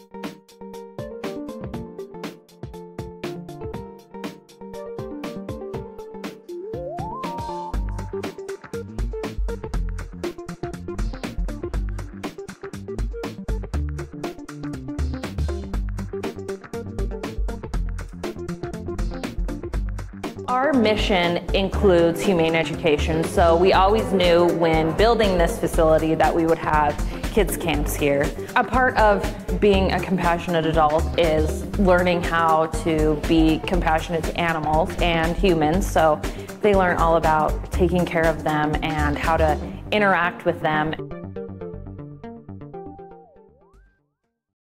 Our mission includes humane education, so we always knew when building this facility that we would have kids camps here. A part of being a compassionate adult is learning how to be compassionate to animals and humans, so they learn all about taking care of them and how to interact with them.